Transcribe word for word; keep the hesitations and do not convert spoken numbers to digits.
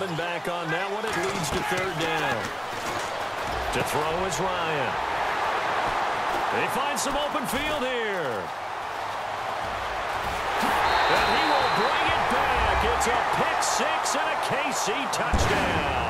dropping back on that one. It leads to third down. To throw is Ryan. They find some open field here. And he will bring it back. It's a pick six and a K C touchdown.